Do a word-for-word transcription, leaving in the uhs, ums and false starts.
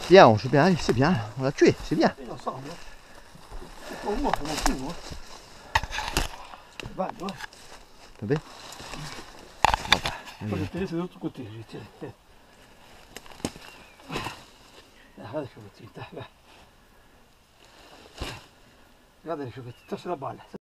Bien, on joue bien, allez, c'est bien, on l'a tué, c'est bien. Ensemble. C'est pour moi, pour mon coup, moi. Va, tu vois. T'as bien? Bon, bah, Moi, je vais tirer, c'est de l'autre côté, je vais tirer. Regarde les cheveux, là. Regarde les cheveux, ça c'est la balle.